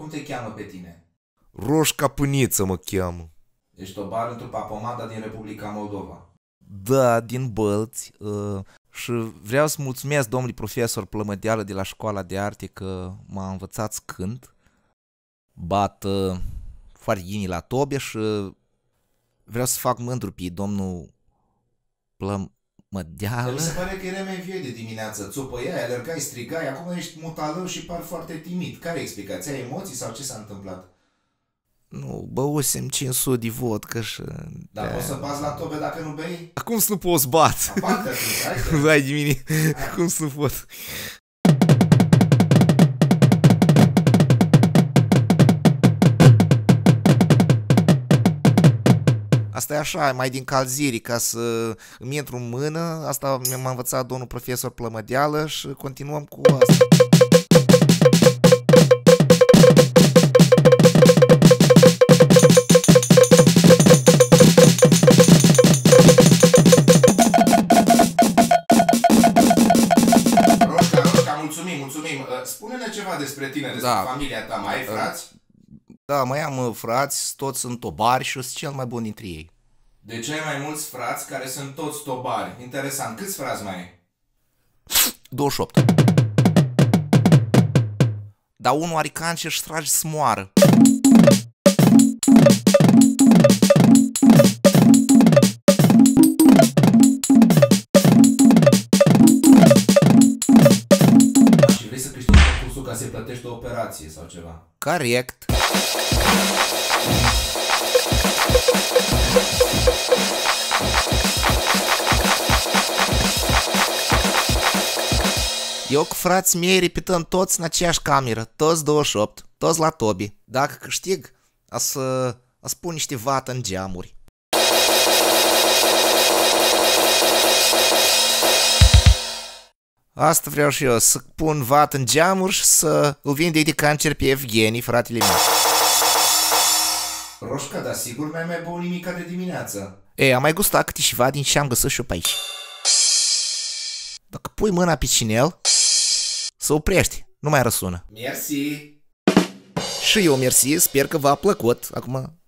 Cum te cheamă pe tine? Roșca Pâniță mă cheamă. Ești tobar într-o papomada din Republica Moldova. Da, din Bălți. Și vreau să mulțumesc domnului profesor Plămădeală de la Școala de Arte că m-a învățat să cânt. Bat foarte ghinii la tobe și vreau să fac mândru pe domnul Plămădeală. Mi se pare că erai mai vie de dimineață, țopăiai, alergai, strigai, acum ești mutalău și par foarte timid. Care e explicația? Ai emoții sau ce s-a întâmplat? Nu, băusem 500 de vodcă și... Dar poți să bați la tobe dacă nu bei? Cum să nu pot să bat? Aparte atunci, hai. Vai de mine, cum să nu pot? Asta e așa, mai din calziri, ca să îmi intru în mână. Asta m-a învățat domnul profesor Plămădeală și continuăm cu asta. Mulțumim. Spune-ne ceva despre tine, despre Da. familia ta. Mai ai frați? Da, mai am frați, toți sunt tobari și sunt cel mai bun dintre ei. De cei mai mulți frați care sunt toți tobari. Interesant. Câți frați mai ai? 28. Dar unul are cancer și trage să moară. Și vrei să câștigi concursul ca să-i plătești o operație sau ceva? Corect. Eu cu frații mei repetăm toți în aceeași cameră, toți 28, toți la tobi. Dacă câștig, a să pun niște vată în geamuri. Asta vreau și eu, să pun vată în geamuri și să îl vindec de cancer pe Evgeni, fratele meu. Roșca, dar sigur n-ai mai băut nimica de dimineață. Ei, am mai gustat câte ceva din ce am găsit și eu pe aici. Dacă pui mâna pe cinel, să oprești, nu mai răsună. Merci. Și eu mersi, sper că v-a plăcut. Acum